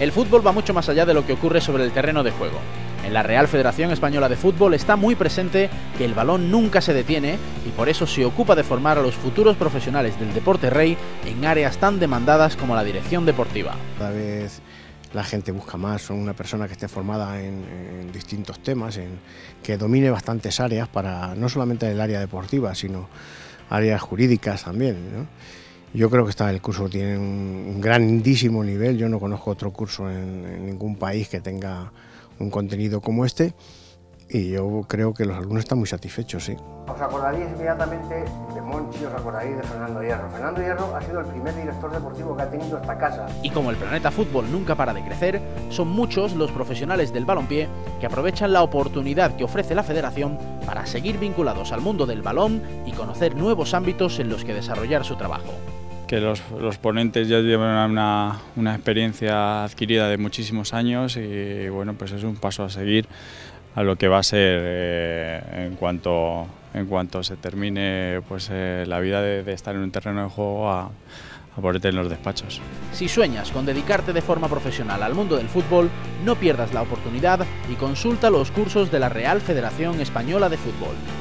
El fútbol va mucho más allá de lo que ocurre sobre el terreno de juego. En la Real Federación Española de Fútbol está muy presente que el balón nunca se detiene y por eso se ocupa de formar a los futuros profesionales del deporte rey en áreas tan demandadas como la dirección deportiva. Cada vez la gente busca más una persona que esté formada en distintos temas, que domine bastantes áreas, para no solamente el área deportiva, sino áreas jurídicas también, ¿no? Yo creo que el curso tiene un grandísimo nivel. Yo no conozco otro curso en ningún país que tenga un contenido como este, y yo creo que los alumnos están muy satisfechos, sí. Os acordaréis inmediatamente de Monchi, os acordaréis de Fernando Hierro. Fernando Hierro ha sido el primer director deportivo que ha tenido esta casa. Y como el planeta fútbol nunca para de crecer, son muchos los profesionales del balompié que aprovechan la oportunidad que ofrece la federación para seguir vinculados al mundo del balón y conocer nuevos ámbitos en los que desarrollar su trabajo. Que los ponentes ya llevan una experiencia adquirida de muchísimos años y bueno, pues es un paso a seguir a lo que va a ser en cuanto se termine pues, la vida de estar en un terreno de juego a ponerte en los despachos. Si sueñas con dedicarte de forma profesional al mundo del fútbol, no pierdas la oportunidad y consulta los cursos de la Real Federación Española de Fútbol.